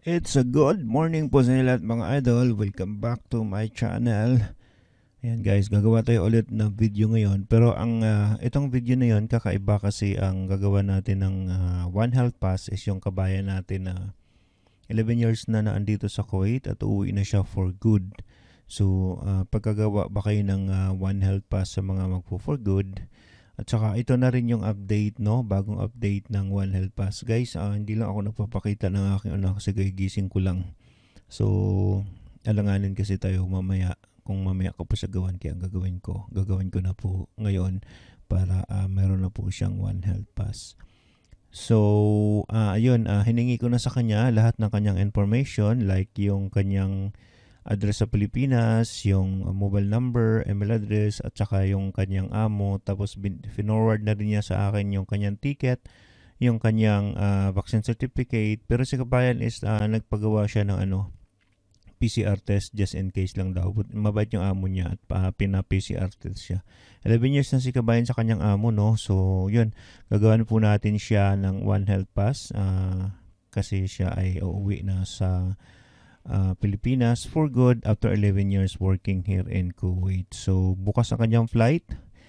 It's a good morning po sa inyo lahat mga idol. Welcome back to my channel. Ayan guys, gagawa tayo ulit ng video ngayon. Pero itong video na yon kakaiba kasi ang gagawa natin ng One Health Pass is yung kabayan natin na 11 years na naandito sa Kuwait at uuwi na siya for good. So pagkagawa ba kayo ng One Health Pass sa mga magpo for good? At saka ito na rin yung update, no? Bagong update ng One Health Pass. Guys, hindi lang ako nagpapakita ng aking kasi gigising ko lang. So, alanganin kasi tayo mamaya. Kung mamaya ko pa siya gawan, kaya ang gagawin ko na po ngayon para meron na po siyang One Health Pass. So, ayun, hiningi ko na sa kanya lahat ng kanyang information like yung kanyang address sa Pilipinas, yung mobile number, email address, at saka yung kanyang amo. Tapos finorward na rin niya sa akin yung kanyang ticket, yung kanyang vaccine certificate. Pero si kabayan is nagpagawa siya ng PCR test just in case lang daw. Mabait yung amo niya at pina-PCR test siya. 11 years na si kabayan sa kanyang amo, no? So, yun. Gagawin po natin siya ng One Health Pass kasi siya ay uuwi na sa Pilipinas for good after 11 years working here in Kuwait. So, bukas ang kanyang flight,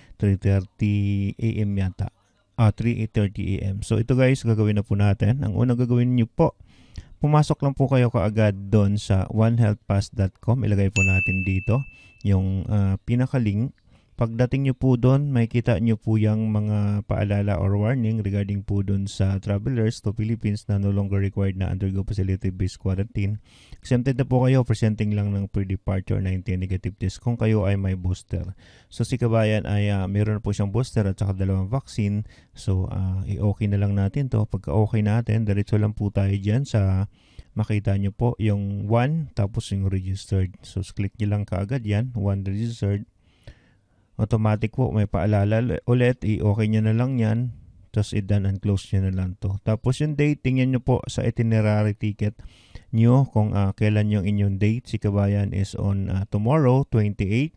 3:30 a.m. yata. 3:30 a.m. So, ito guys, gagawin na po natin. Ang unang gagawin niyo po, pumasok lang po kayo kaagad doon sa onehealthpass.com. Ilagay po natin dito yung pinaka-link. Pagdating nyo po doon, makikita nyo po yung mga paalala or warning regarding po doon sa travelers to Philippines na no longer required na undergo facility-based quarantine. Exempted na po kayo, presenting lang ng pre-departure 90 negative test kung kayo ay may booster. So si kabayan ay meron po siyang booster at saka dalawang vaccine. So i-okay na lang natin to. Pagka okay natin, diretso lang po tayo dyan sa makita nyo po yung 1 tapos yung registered. So click nyo lang kaagad yan, 1 registered. Automatic po, may paalala ulit, i-okay nyo na lang yan. Tapos i-done and close nyo na lang to. Tapos yung date, tingnan nyo po sa itinerary ticket nyo kung kailan yung inyong date. Si kabayan is on tomorrow, 28,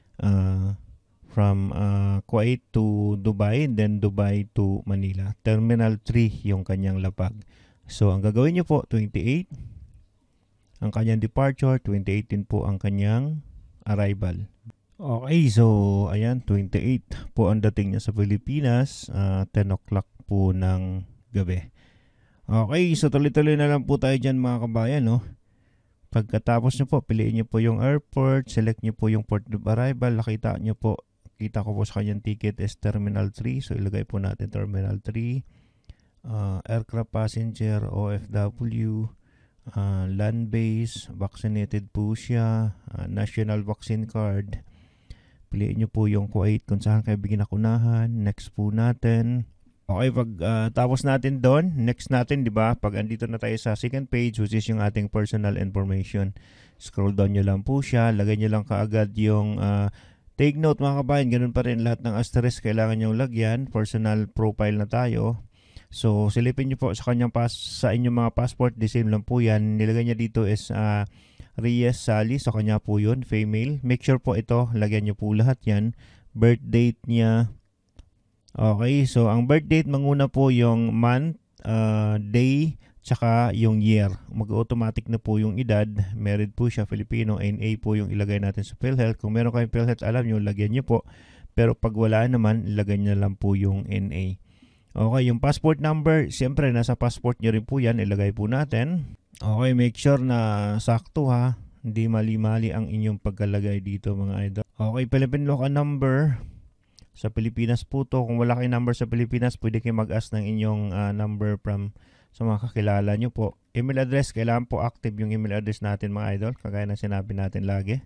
from Kuwait to Dubai, then Dubai to Manila. Terminal 3 yung kanyang lapag. So ang gagawin nyo po, 28, ang kanyang departure, 28 din po ang kanyang arrival. Okay, so ayan, 28 po ang dating niya sa Pilipinas, 10 o'clock po ng gabi. Okay, so tuloy-tuloy na lang po tayo dyan mga kabayan, no? Pagkatapos nyo po, piliin nyo po yung airport, select nyo po yung port of arrival, nakita nyo po, kita ko po sa kanyang ticket is Terminal 3, so ilagay po natin Terminal 3, aircraft passenger, OFW, land base, vaccinated po siya, national vaccine card. Piliin nyo po yung Kuwait kung saan kayo bigyan nakunahan. Next po natin. Okay, pag tapos natin doon, next natin, di ba? Pag andito na tayo sa second page, which is yung ating personal information. Scroll down nyo lang po siya. Lagay nyo lang kaagad yung take note mga kabayan. Ganun pa rin lahat ng asterisk kailangan nyo lagyan. Personal profile na tayo. So, silipin nyo po sa kanyang sa inyong mga passport. The same lang po yan. Nilagay niya dito is Reyes Sally, so kanya po yun, female. Make sure po ito, lagyan nyo po lahat yan. Birth date niya. Okay, so ang birth date, manguna po yung month, day, tsaka yung year. Mag-automatic na po yung edad. Married po siya, Filipino. NA po yung ilagay natin sa PhilHealth. Kung meron kayong PhilHealth, alam nyo, lagyan nyo po. Pero pag wala naman, ilagay nyo lang po yung NA. Okay, yung passport number, siyempre nasa passport nyo rin po yan, ilagay po natin. Okay, make sure na sakto ha. Hindi mali-mali ang inyong pagkalagay dito mga idol. Okay, Philippine local number. Sa Pilipinas po to. Kung wala kayong number sa Pilipinas, pwede kayo mag-ask ng inyong number from sa mga kakilala nyo po. Email address, kailangan po active yung email address natin mga idol. Kagaya na sinabi natin lagi.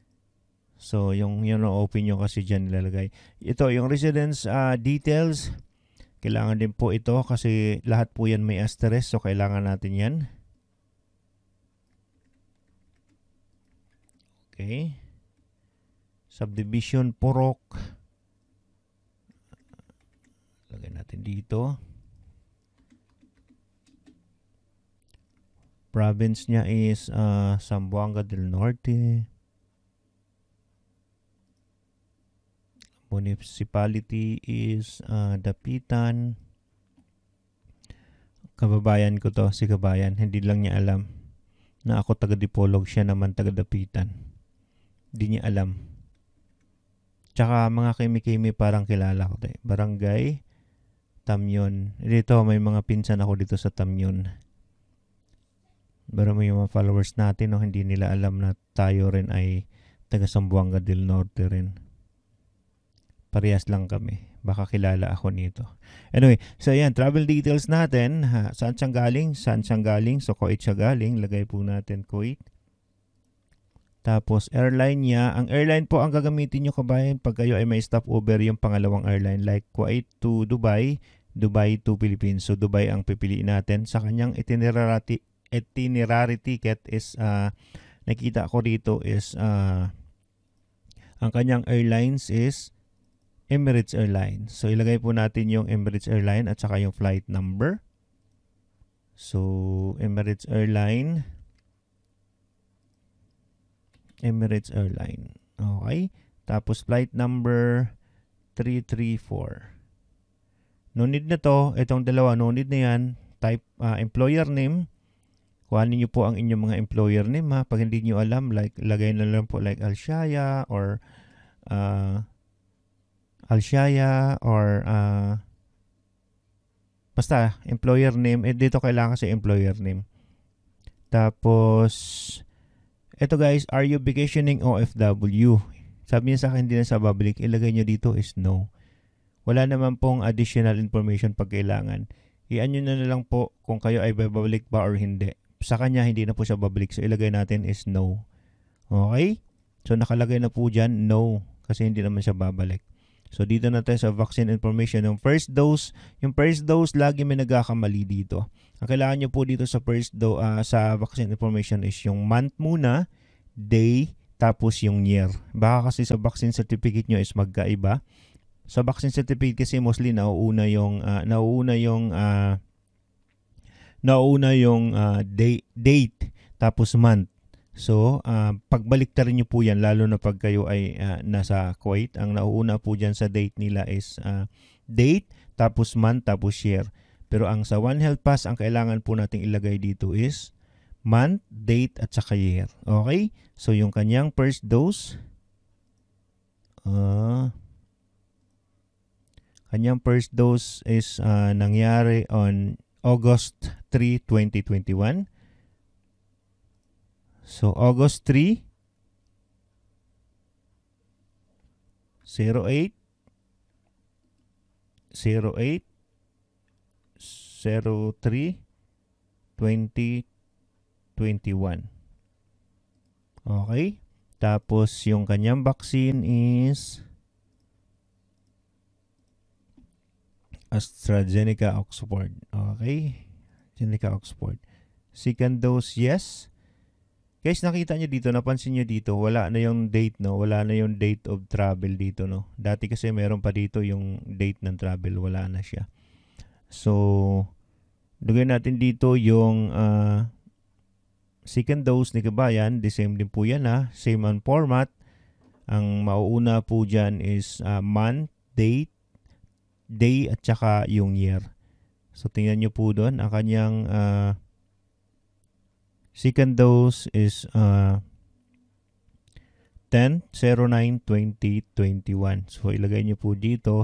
So, yung open nyo kasi dyan nilalagay. Ito, yung residence details. Kailangan din po ito kasi lahat po yan may asterisk. So, kailangan natin yan. Okay. Subdivision Purok. Lagay natin dito. Province niya is Zamboanga del Norte. Municipality is Dapitan. Kababayan ko to, si Kabayan. Hindi lang niya alam na ako taga-Dipolog, siya naman taga-Dapitan. Hindi niya alam. Tsaka mga kimi-kimi parang kilala ko. Barangay Tamyon. Dito may mga pinsan ako dito sa Tamyon. Pero may mga followers natin, no, hindi nila alam na tayo rin ay taga Zamboanga del Norte rin. Parehas lang kami. Baka kilala ako nito. Anyway, so yan, travel details natin. Saan siyang galing? Saan siyang galing? So, Kuwait siya galing. Lagay po natin Kuwait. Tapos, airline niya. Ang airline po ang gagamitin nyo, kabayan, pag kayo ay may stopover yung pangalawang airline. Like Kuwait to Dubai, Dubai to Philippines. So, Dubai ang pipiliin natin. Sa kanyang itinerary ticket is, nakita ko dito is, ang kanyang airlines is Emirates Airlines. So, ilagay po natin yung Emirates Airline at saka yung flight number. So, Emirates Airline. Okay. Tapos, flight number 334. No need na to. Itong dalawa, no need na yan. Type employer name. Kuhanin nyo po ang inyong mga employer name, ha. Pag hindi nyo alam, like, lagay na lang po like Alshaya or basta employer name. Dito kailangan kasi employer name. Tapos eto guys, are you vacationing OFW? Sabi niya sa akin, hindi na sa babalik. Ilagay nyo dito is no. Wala naman pong additional information pag kailangan. Iyan nyo na lang po kung kayo ay babalik ba or hindi. Sa kanya hindi na po siya babalik, so ilagay natin is no. Okay, so nakalagay na po dyan no, kasi hindi naman siya babalik. So, dito na tayo sa vaccine information. Yung first dose, lagi may nagkakamali dito. Ang kailangan nyo po dito sa sa vaccine information is yung month muna, day, tapos yung year. Baka kasi sa vaccine certificate nyo is magkaiba. Sa vaccine certificate kasi mostly nauuna yung date, tapos month. So, pagbalik-tarin nyo po yan, lalo na pag kayo ay nasa Kuwait. Ang nauuna po dyan sa date nila is date, tapos month, tapos year. Pero ang sa One Health Pass, ang kailangan po nating ilagay dito is month, date, at saka year. Okay? So, yung kanyang first dose, is nangyari on August 3, 2021. So, August 3, 08, 03, 2021. Okay? Tapos, yung kanyang vaccine is AstraZeneca Oxford. Okay? AstraZeneca Oxford. Second dose, yes. Guys, nakita nyo dito, napansin nyo dito, wala na yung date, no? Wala na yung date of travel dito, no? Dati kasi meron pa dito yung date ng travel, wala na siya. So, lagay natin dito yung second dose ni Kabayan. The same din po yan, ha? Same on format. Ang mauuna po dyan is month, date, day, at saka yung year. So, tingnan nyo po doon. Ang kanyang second dose is 10/09/2021. So, ilagay nyo po dito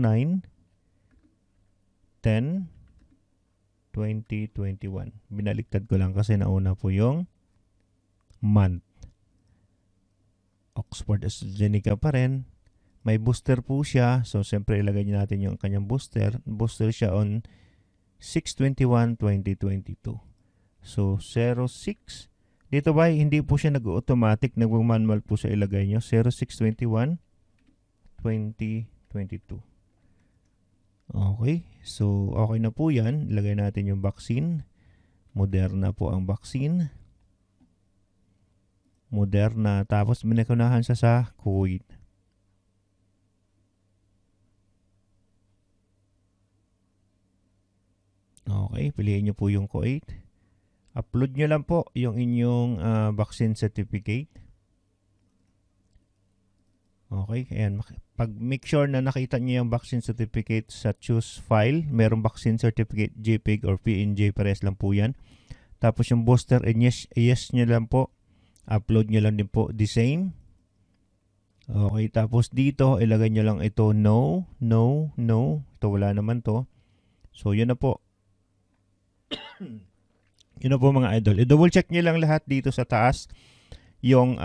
09/10/2021. Binaliktad ko lang kasi nauna po yung month. Oxford AstraZeneca pa rin. May booster po siya. So, siyempre ilagay nyo natin yung kanyang booster. Booster siya on 6/21/2022. So, 06. Dito ba, hindi po siya nag-automatic. Nag-manual po siya ilagay nyo. 06/21/2022. Okay. So, okay na po yan. Ilagay natin yung vaccine. Moderna po ang vaccine. Moderna. Tapos, binakunahan siya sa Kuwait. Okay. Piliin nyo po yung Kuwait. Upload nyo lang po yung inyong vaccine certificate. Okay, ayan. Pag make sure na nakita niyo yung vaccine certificate sa choose file, merong vaccine certificate JPEG or PNG, pares lang po yan. Tapos yung booster, yes nyo lang po. Upload nyo lang din po the same. Okay, tapos dito, ilagay nyo lang ito, no. Ito wala naman to. So, yun na po. Yun na po mga idol. I-double check nyo lang lahat dito sa taas yung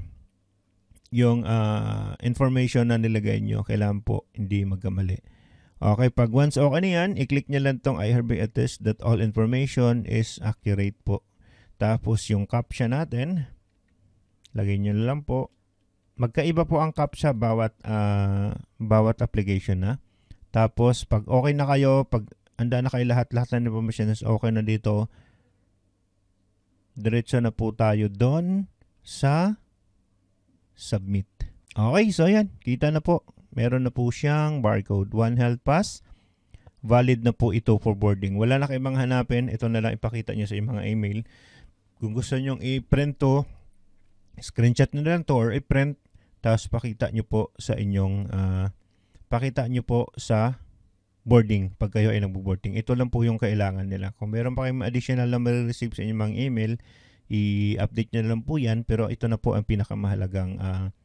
information na nilagay nyo. Kailangan po hindi magkamali. Okay, pag once okay na yan, i-click nyo lang tong I hereby attest that all information is accurate po. Tapos yung CAPTCHA natin, lagay nyo lang po. Magkaiba po ang CAPTCHA bawat application na. Tapos pag okay na kayo, pag handa na kayo lahat ng information is okay na dito, diretso na po tayo doon sa submit. Okay, so yan. Kita na po. Meron na po siyang barcode. One Health Pass. Valid na po ito for boarding. Wala na kayong hanapin. Ito na lang ipakita nyo sa mga email. Kung gusto nyo i-print to, screenshot nyo lang to or i-print. Tapos pakita nyo po sa inyong boarding pag kayo ay nagbo-boarding. Ito lang po yung kailangan nila. Kung meron pa kayong additional na ma-receive sa inyong mga email, i-update nyo lang po yan. Pero ito na po ang pinakamahalagang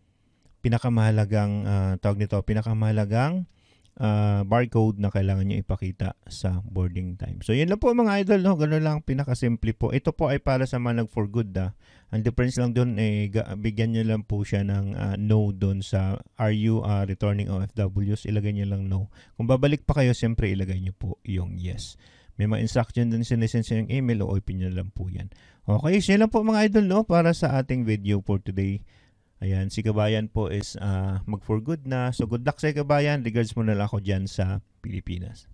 barcode na kailangan nyo ipakita sa boarding time. So, yun lang po mga idol. No? Ganun lang, pinakasimple po. Ito po ay para sa mga nag-for good. Ang difference lang doon, bigyan nyo lang po siya ng no doon sa are you returning OFWs? Ilagay nyo lang no. Kung babalik pa kayo, siyempre ilagay nyo po yung yes. May mga instruction doon sinesend sa yung email o open nyo lang po yan. Okay, so yun lang po mga idol no? Para sa ating video for today. Ayan, si Kabayan po is mag-for good na. So good luck sa Kabayan. Regards mo na lang ako dyan sa Pilipinas.